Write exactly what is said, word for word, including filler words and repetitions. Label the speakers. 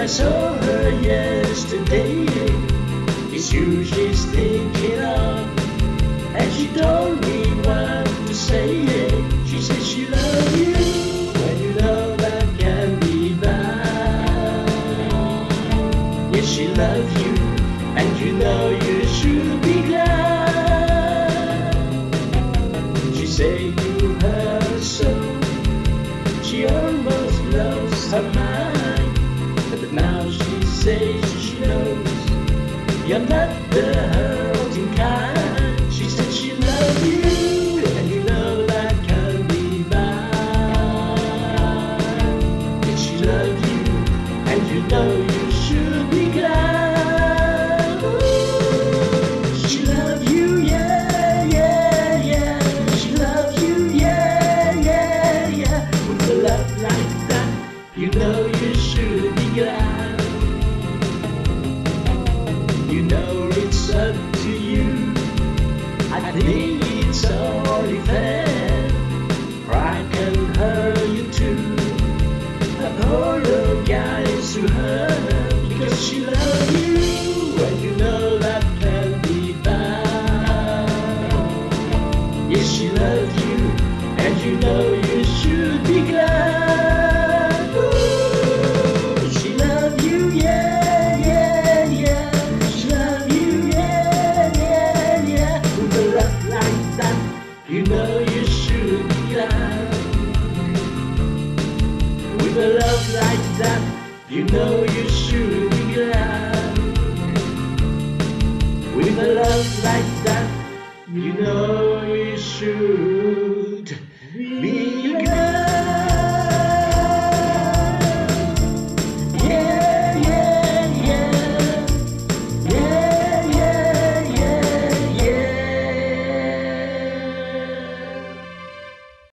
Speaker 1: I saw her yesterday. It's you she's thinking of, and she told me what to say. She said she loves you, when you know that can be bad. Yes, she loves you, and you know you should be glad. She said to her soul, she almost lost her mind, but now she says she knows you're not the hurting kind. She said she loves you, and you know that can be bad. Yes, she loves you, and you know you should be glad. Ooh, she loves you, yeah, yeah, yeah. She loves you, yeah, yeah, yeah. With a love like that, you know you should be glad. You know it's up to you. I think it's only fair. Pride can hurt you too. Apologize to her, because she loves you, and you know that can be bad. Yes, she loves you, and you know you should be glad. Ooh, she loves you, yeah, yeah, yeah. She loves you, yeah, yeah, yeah. With a love like that, you know you should be glad. With a love like that, you know you should be glad. With a love like that, you know you should